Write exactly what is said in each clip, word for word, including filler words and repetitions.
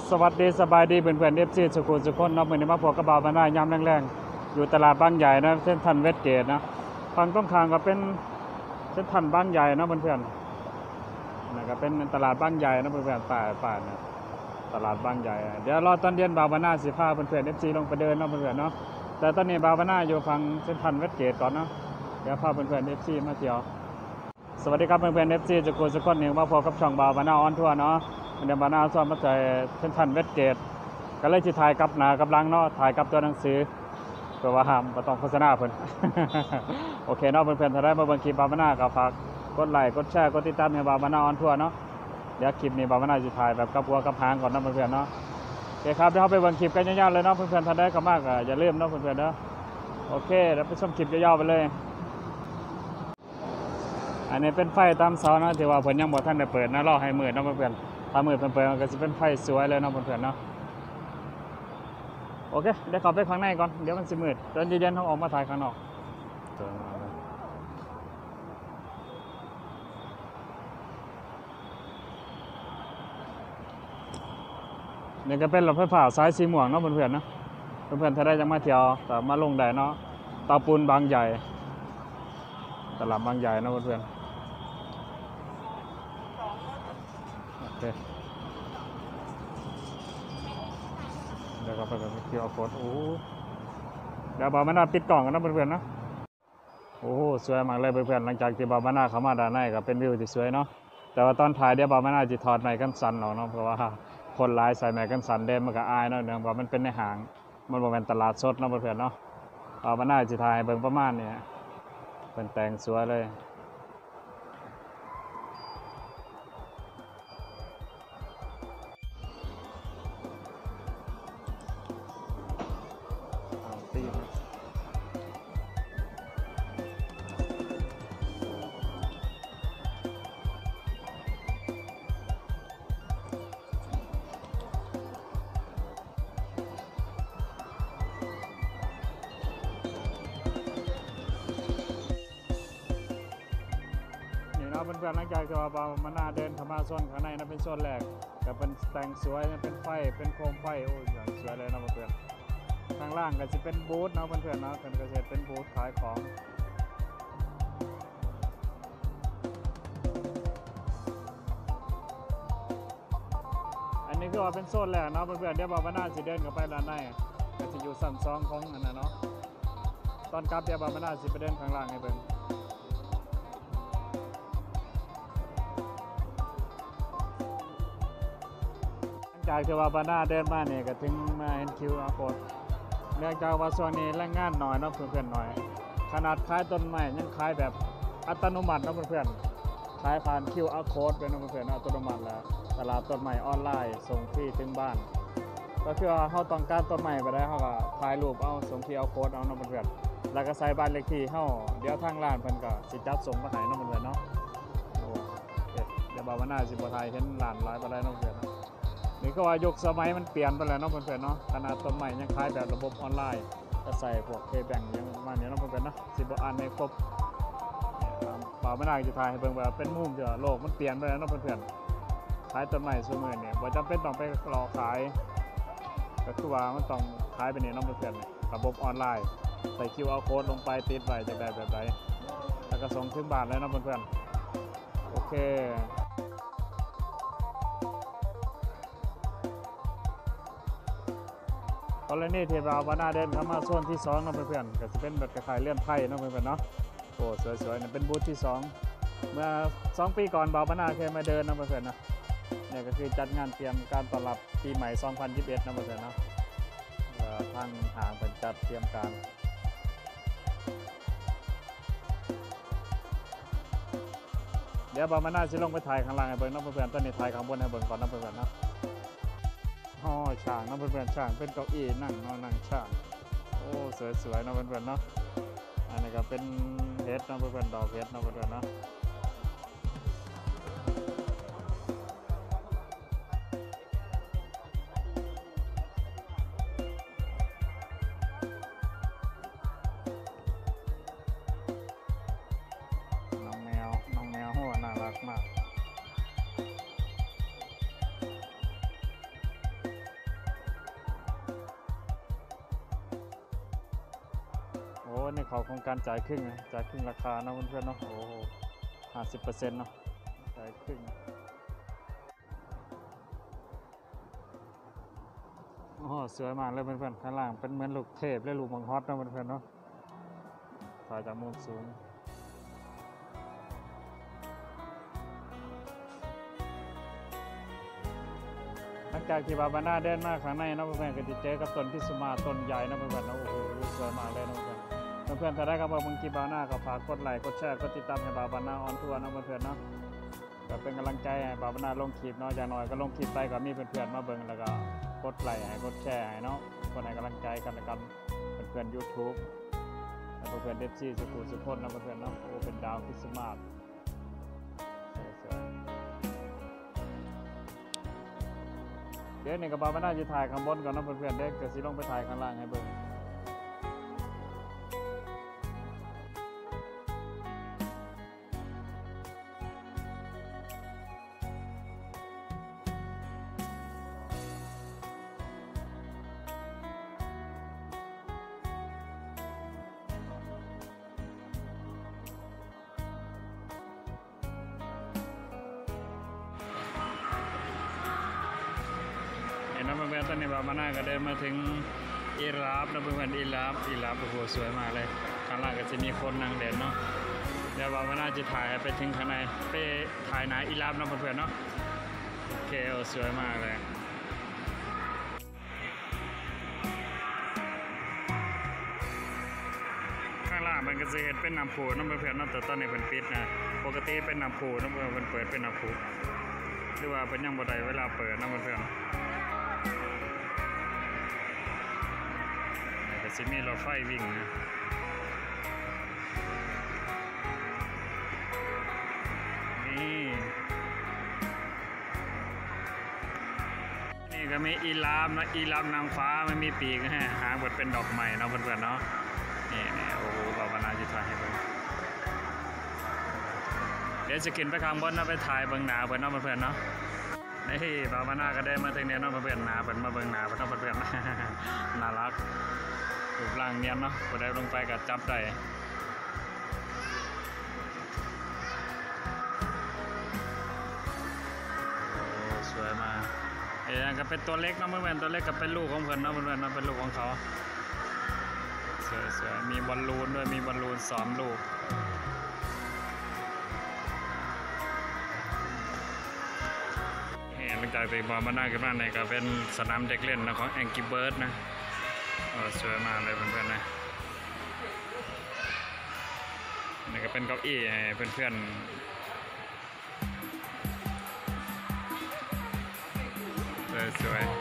สวัสดีสบายดีเพื่อนๆเอฟซีสุขุมสุขคนเนาะเหมือนมาพบกระบาบรรณายามแรงๆอยู่ตลาดบางใหญ่นะเส้นทันเวสเกตนะฝั่งตรงข้ามก็เป็นเส้นทันบางใหญ่นะเพื่อนๆนะก็เป็นตลาดบางใหญ่นะเพื่อนๆป่าป่านะตลาดบางใหญ่เดี๋ยวรอตอนเย็นบาบรรณาสิพาเพื่อนๆเอฟซีลงไปเดินเนาะเพื่อนๆเนาะแต่ตอนนี้บาบรรณาอยู่ฝั่งเส้นทันเวสเกตก่อนเนาะเดี๋ยวพาเพื่อนๆเอฟซีมาเที่ยวสวัสดีครับเพื่อนๆเอฟซีสุขุมสุขคนหนึ่งมาพบกับช่องบาบรรณาออนทัวร์เนาะเดี๋ยวบานาส่วนมาใจเส้นทันเวสเกตก็เลยที่ถ่ายกับหนากับลังเนาะถ่ายกับตัวหนังสือเพื่อว่าห้ามมาต้องโฆษณาเพิ่น โอเคเนาะเพื่อนๆถ้าได้มาเบิ่งคลิปบาบานาก็ฝากกดไลค์กดแชร์กดติดตามให้บาบานาออนทัวร์เนาะเดี๋ยวคลิปนี้บาบานาจะถ่ายแบบกับหัวกับหางก่อนเนาะเพื่อนๆเนาะโอเคครับเดี๋ยวเราไปเบิ่งคลิปกันยาวๆเลยเนาะเพื่อนๆถ้าได้ก็มากอย่าลืมเนาะเพื่อนๆเนาะโอเคเดี๋ยวไปชมคลิปยาวๆไปเลยอันนี้เป็นไฟตามเสาเนาะที่ว่าเพิ่นยังบ่ทันได้เปิดนะรอให้มืดเนาะเพื่อนๆถ้ามืดเพิ่นเปิดมันก็สิเป็นไฟสวยเลยเนาะเพื่อนๆเนาะโอเคเดี๋ยวเข้าไปข้างในก่อนเดี๋ยวมันสิมืดตอนเย็นๆเฮาออกมาถ่ายข้างนอกนี่ก็เป็นรถไฟฟ้าสายสีม่วงเนาะเพื่อนๆเนาะเพื่อนๆถ้าได้จังมาเที่ยวก็มาลงได้เนาะเตาปูนบางใหญ่ตลาดบางใหญ่เนาะเพื่อนๆโอเคเดี๋ยวก็ไปกับคิวอาร์โค้ดโอ้เดี๋ยวบาบานาปิดกล่องกันนะเพื่อนๆนะโอ้สวยมากเลยเพื่อนๆหลังจากที่บาบานาเข้ามาด้านในก็เป็นวิวที่สวยเนาะแต่ว่าตอนถ่ายเดี๋ยวบาบานาจะถอดไม้กันสั่นออกเนาะเพราะว่าคนร้ายใส่ไม้กันสั่นเด่นมันก็อายเนาะเนื่องจากมันเป็นในห้างมันบ่เป็นตลาดสดเนาะเพื่อนๆเนาะบาบานาจะถ่ายเบิ่งประมาณนี้เป็นแต่งสวยเลยเพื่อนๆหลังจากที่ว่าบามานาเดินเข้ามาโซนข้างในนะเป็นโซนแรกก็เป็นแต่งสวยเป็นไฟเป็นโคมไฟโอ้ยอย่างสวยเลยนะเพื่อนๆข้างล่างก็จะเป็นบูธนะเพื่อนๆนะเป็นเกษตรเป็นบูธขายของอันนี้ก็ว่าเป็นโซนแรกนะเพื่อนๆเดี๋ยวบามานาจะเดินเข้าไปด้านในก็จะอยู่ชั้นสองของอันนั้นเนาะตอนกลับเดี๋ยวบามานาจะไปเดินข้างล่างให้เบิ่งจากที่ว่าบานาเดินมาเนี่ยก็ถึงมาเห็นคิวอาร์โค้ดเนื่องจากว่าช่วงนี้แรงงานหน่อยเนาะเพื่อนๆหน่อยขนาดขายต้นไม้ยังขายแบบอัตโนมัติเนาะเพื่อนๆขายผ่านคิวอาร์โค้ดเป็นเพื่อนๆอัตโนมัติแล้วตลาดต้นไม้ออนไลน์ส่งฟรีถึงบ้านก็คือว่าเขาต้องการต้นไม้ไปได้เขาก็ถ่ายรูปเอาส่งคิวอาร์โค้ดเอาเนาะเพื่อนๆแล้วก็ใส่บ้านเลขที่เขาเดี๋ยวทางร้านเพิ่นก็สิจัดส่งมาให้เนาะเพื่อนๆเนาะโอ้เดี๋ยวบานาสิบ่ถ่ายเห็นร้านหลายบ่ได้เนาะเพื่อนนี่ก็ว่ายกสมัยมันเปลี่ยนไปแล้วเนาะเพื่อนๆเนาะขนาดต้นใหม่ยังขายแบบระบบออนไลน์ก็ใส่พวกเคแบงยังมาเนี่ยเนาะเพื่อนๆเนาะสิบอันในครบเปล่าไม่ได้จะถ่ายให้เบิ่งว่าเป็นมุมเดียวโลกมันเปลี่ยนไปแล้วเนาะเพื่อนๆขายต้นใหม่ซูเมอร์เนี่ยบ่จำเป็นต้องไปรอขายก็คือว่ามันต้องขายไปเนี่ยเนาะเพื่อนๆระบบออนไลน์ใส่ คิว อาร์ โค้ดลงไปติดไว้จากใดแบบใดแล้วก็ส่งถึงบ้านเลยเนาะเพื่อนๆโอเคกรณีที่เราบานาเดินเข้ามาโซนที่สองนะเพื่อนๆก็จะเป็นแบบคล้ายๆเลื่อนไพ่นะเพื่อนๆเนาะโอ้สวยๆนี่เป็นบูธที่สองเมื่อสองปีก่อนบาบานาเคยมาเดินนะเพื่อนๆนะเนี่ยก็คือจัดงานเตรียมการต้อนรับปีใหม่สองพันยี่สิบเอ็ดนะเพื่อนๆเนาะทางห่างเป็นจัดเตรียมการเดี๋ยวบาบานาจะลงไปถ่ายข้างล่างให้เบิ่งนะเพื่อนๆตอนนี้ถ่ายข้างบนให้เบิ่งก่อนนะเพื่อนๆนะอ๋อช่างนะเพื่อนๆช่างเป็นเก้าอี้นั่งนอนนั่งช่างโอ้สวยๆนะเพื่อนๆเนาะอันนี้ก็เป็นเพชรนะเพื่อนๆดอกเพชรนะเพื่อนๆเนาะ มากในเขาโครงการจ่ายครึ่งนะจ่ายครึ่งราคาเนาะเพื่อนๆเนาะโอ้โหห้าสิบเปอร์เซ็นต์เนาะจ่ายครึ่งโอ้สวยมากเลยเพื่อนๆข้างล่างเป็นเหมือนลูกเทพและลูกมังฮอตเนาะเพื่อนๆเนาะถ่ายจากมุมสูงหลังจากที่บาบาน่าเดินมาข้างในนะเพื่อนๆก็จะเจอกับต้นพิสมาต้นใหญ่นะเพื่อนๆนะโอ้โหสวยมากเลยนะเพื่อนเพื่อนๆถ้าได้กับว่ามึงกีบาน่าก็ฝากกดไลค์กดแชร์กดติดตามให้บาบาน่าออนทัวร์นะเพื่อนๆเนาะก็เป็นกำลังใจให้บาบาน่าลงคลิปเนาะอย่างน้อยก็ลงคลิปไปก็มีเพื่อนๆมาเบิ่งแล้วก็กดไลค์ให้กดแชร์ให้เนาะคนให้กำลังใจกันนะครับเพื่อนๆ YouTube และเพื่อนๆเดฟซี่สุขุสุพจน์นะเพื่อนๆเนาะโอ้เป็นดาวคริสต์มาสเดี๋ยวนี่กับบาบาน่าจะถ่ายข้างบนก่อนนะเพื่อนๆเด็กเกิดสิลงไปถ่ายข้างล่างให้เบิ่งนะเพื่อนๆตอนนี้บาบาน่าก็เดินมาถึงอิราฟนะเพื่อนๆอิราฟอิราฟโอ้โหสวยมากเลยข้างล่างก็จะมีคนนั่งเด่นเนาะเดี๋ยวบาบาน่าจะถ่ายไปถึงข้างในไปถ่ายหนาอิราฟนะเพื่อนๆเนาะโอเคสวยมากเลยข้างล่างมันก็จะเห็นเป็นน้ำพุนะเพื่อนๆเนาะแต่ตอนนี้เป็นปิดนะปกติเป็นน้ำพุนะเพื่อนๆเปิดเป็นน้ำพุหรือว่าเป็นยังบ่ได้เวลาเปิดนะเพื่อนๆก็จะมีรถไฟวิ่งนะนี่นี่ก็มีอีลามนะอีลามนางฟ้ามันมีปีกฮะหางบดเป็นดอกไม้เนาะเพื่อนๆเนาะนี่นี่โอ้โหบาบาน่าจะถ่ายให้เพื่อนเดี๋ยวจะกินไปข้างบนนะไปถ่ายเบื้องหน้าเพื่อนเนาะเพื่อนๆเนาะนี่บาบาน่าก็ได้มาถึงเนี่ยเนาะเพื่อนๆหน้าเพื่อนมาเบื้องหน้าเพื่อนเนาะเพื่อนๆน่ารักรูปร่างเนียนเนาะพอได้ลงไปก็จับได้โอ้สวยมากไอ้นั่นก็เป็นตัวเล็กเนาะเพื่อนๆตัวเล็กก็เป็นลูกของเพื่อนเนาะเพื่อนๆเนาะเป็นลูกของเขาสวยๆมีบอลลูนด้วยมีบอลลูนสองลูกหลังจากที่บาบาน่าขึ้นมาเนี่ยก็เป็นสนามเด็กเล่นนะของแองกี้เบิร์ดนะสวยมากเลยเพื่อนๆนะนี่ก็เป็นเก้าอี้ให้เพื่อนๆสวยๆ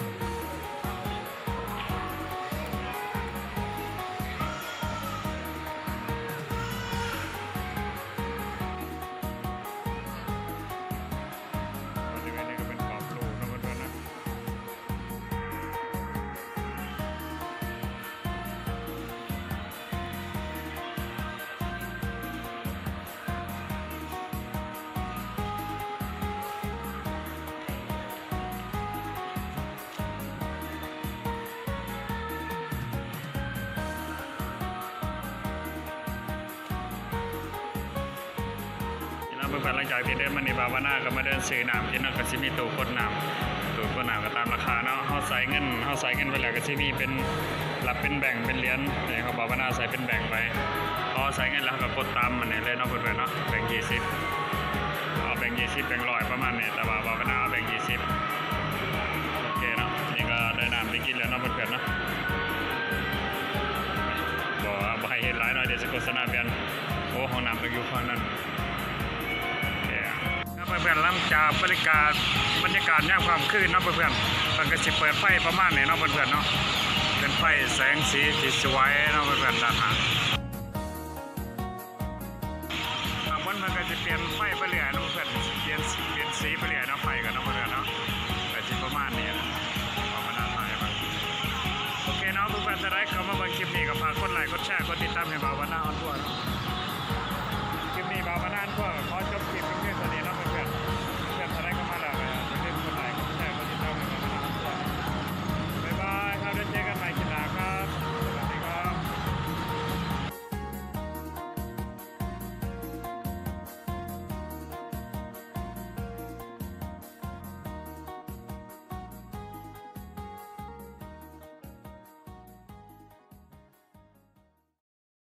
เพื่อนๆหลังจากที่เดินมาในบาบาน่าก็มาเดินซื้อน้ำที่นั่นก็จะมีตู้กดน้ำตู้กดน้ำก็ตามราคาเนาะเขาใส่เงินเขาใส่เงินไปแล้วก็จะมีเป็นรับเป็นแบ่งเป็นเหรียญเนี่ยเขาบาบาน่าใส่เป็นแบ่งไปพอใส่เงินแล้วก็กดตามมันเนี่ยเลยเนาะเพื่อนๆเนาะแบ่งยี่สิบเอาแบ่งยี่สิบแบ่งร้อยประมาณเนี่ยแต่ว่าบาบาน่าเอาแบ่งยี่สิบโอเคเนาะนี่ก็ได้น้ำได้กินแล้วเนาะเพื่อนๆเนาะบอกว่าให้เห็นหลายหน่อยเดี๋ยวจะโฆษณาเปลี่ยนโอ้ห้องน้ำต้องอยู่ฝั่งนั้นเพื่อนๆหลังจากบรรยากาศบรรยากาศย่ามความคืนเนาะเพื่อนๆมันก็จะเปิดไฟประมาณนี้เนาะเพื่อนๆเนาะเป็นไฟแสงสีที่สวยเนาะเพื่อนๆด้านหน้าบางวันมันก็จะเปลี่ยนไฟไปเรื่อยเนาะเพื่อนเปลี่ยนเปลี่ยนสีไปเรื่อยเนาะไฟกันเนาะเพื่อนๆเนาะแต่ที่ประมาณนี้ประมาณนั้นไปโอเคเนาะเพื่อนๆจะได้เข้ามาเบิ่งคลิปนี้ก็ฝากกดไลค์กดแชร์กดติดตามให้บ่าวบาน่าออนทัวร์